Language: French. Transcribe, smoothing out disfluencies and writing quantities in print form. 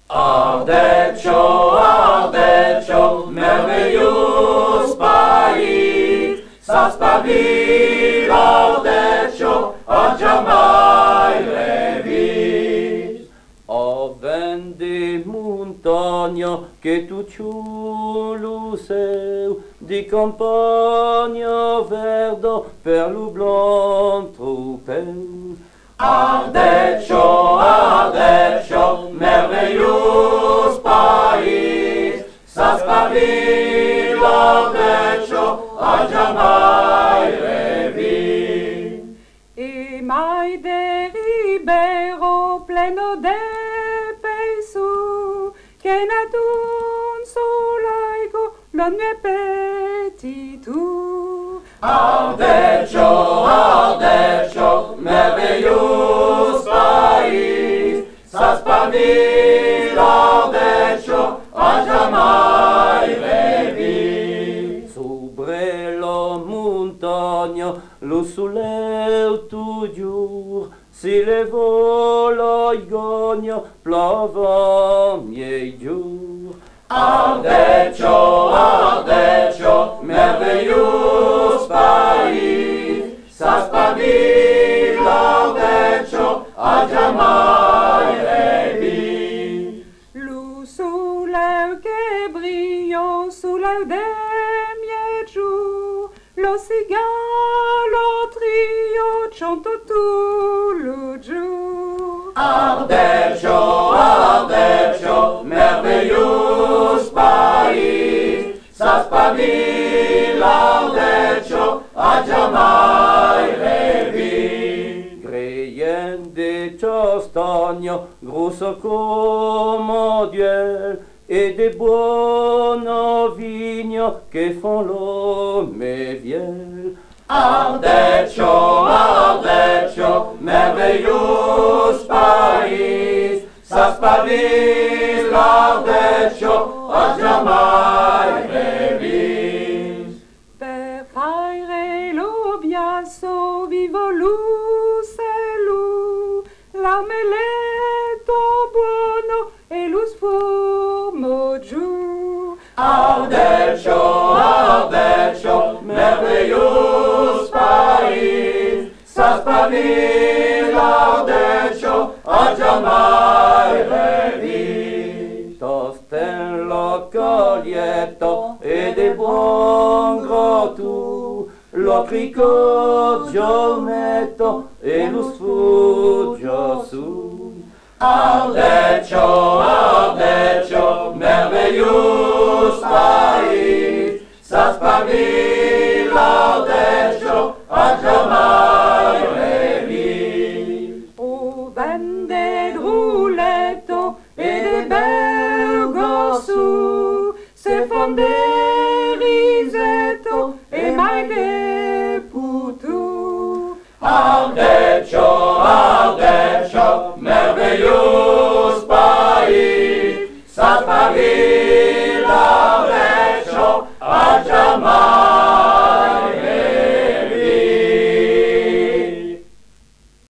Ardèche, merveilleux pays, ça spaville Ardèche, a jamais revit. O vende montagna che tu ciulu seu, di campagna verdo per lu blanc tropeu. Ardèche, merveilleux pays, ça spaville Ardèche, a jamais revit. E mai de ribero pleno de pesu, che natun solaigo l'on mie petitu. Ardèche, merveilleux pays, ça spaville Ardèche, a jamais revit. Sobre la montagna, lo soleil toujours, si levò la igogna, plava miei giur. Ardèche, merveilleux pays, ça spaville Ardèche, a jamais revit. Lu soleil che brillò soleil de miei giur, lo cigalo trio chanto tout le jour. Ardèche, merveilleux pays, ça spaville Ardèche, a jamais revit. Greyende castagna, grossa come diel, e de buona vigna che fan l'ome viel. Ardèche, merveilleux pays, ça spaville Ardèche, a jamais revit. Per faire lo biaso vivo lu, l'armeletto buono e lo sfumo giù. Ardèche, merveilleux pays, ça spaville Ardèche, a jamais revit. Stella caglietta e de buon gratu, lo cricot giornetto e lo sfuggia su. Ardèche, merveilleux pays, ça spaville Ardèche, a jamais revit. O vende rouletto e de bel gorsù, se fan de risetto e mai de putu. Ardèche, merveilleux